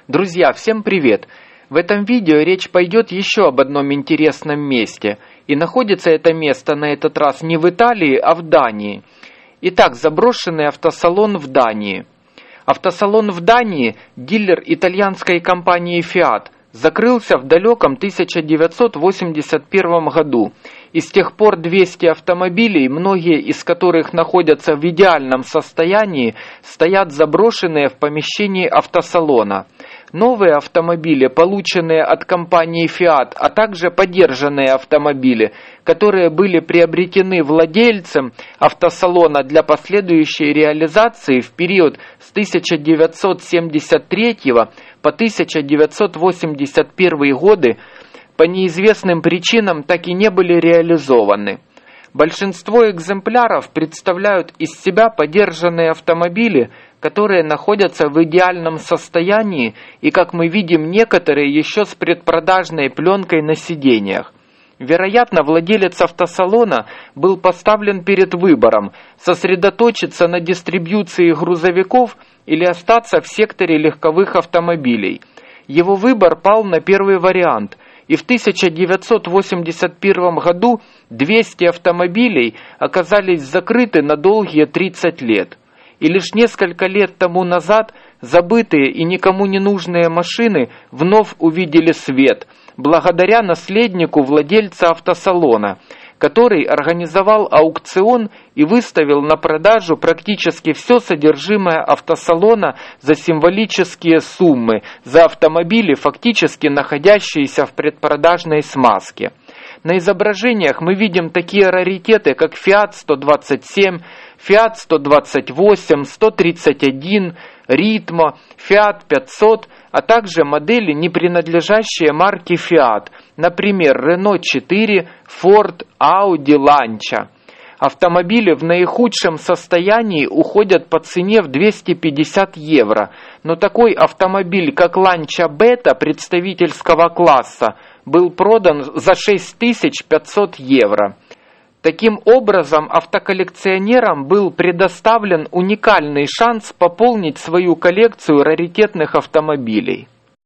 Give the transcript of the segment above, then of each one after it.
Друзья, всем привет! В этом видео речь пойдет еще об одном интересном месте. И находится это место на этот раз не в Италии, а в Дании. Итак, заброшенный автосалон в Дании. Автосалон в Дании, дилер итальянской компании Fiat, закрылся в далеком 1981 году. И с тех пор 200 автомобилей, многие из которых находятся в идеальном состоянии, стоят заброшенные в помещении автосалона. Новые автомобили, полученные от компании Fiat, а также подержанные автомобили, которые были приобретены владельцем автосалона для последующей реализации в период с 1973 по 1981 годы, по неизвестным причинам так и не были реализованы. Большинство экземпляров представляют из себя подержанные автомобили, которые находятся в идеальном состоянии и, как мы видим, некоторые еще с предпродажной пленкой на сиденьях. Вероятно, владелец автосалона был поставлен перед выбором: сосредоточиться на дистрибьюции грузовиков или остаться в секторе легковых автомобилей. Его выбор пал на первый вариант, и в 1981 году 200 автомобилей оказались закрыты на долгие 30 лет. И лишь несколько лет тому назад забытые и никому не нужные машины вновь увидели свет, благодаря наследнику владельца автосалона, который организовал аукцион и выставил на продажу практически все содержимое автосалона за символические суммы, за автомобили, фактически находящиеся в предпродажной смазке. На изображениях мы видим такие раритеты, как Fiat 127, Fiat 128, 131, Ritmo, Fiat 500, а также модели, не принадлежащие марке Fiat, например, Renault 4, Ford, Audi, Lancia. Автомобили в наихудшем состоянии уходят по цене в 250 евро, но такой автомобиль, как Lancia Beta представительского класса, был продан за 6500 евро. Таким образом, автоколлекционерам был предоставлен уникальный шанс пополнить свою коллекцию раритетных автомобилей.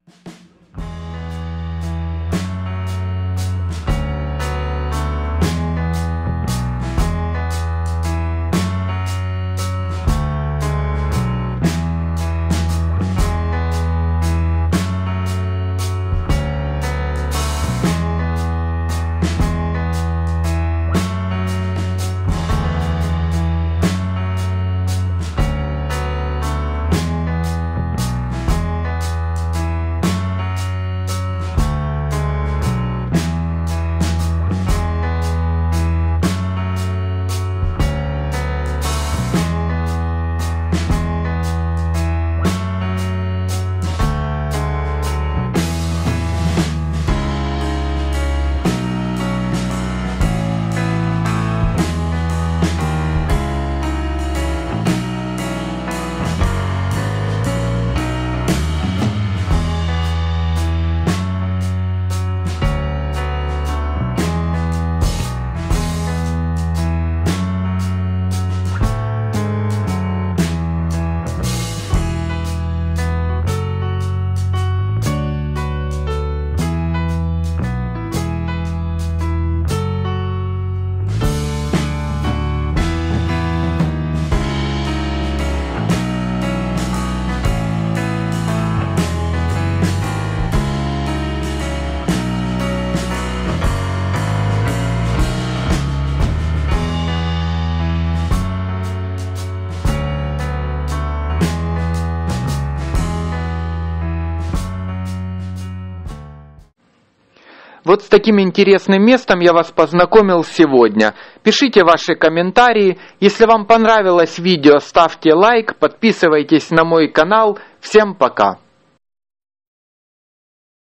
Вот с таким интересным местом я вас познакомил сегодня. Пишите ваши комментарии. Если вам понравилось видео, ставьте лайк, подписывайтесь на мой канал. Всем пока!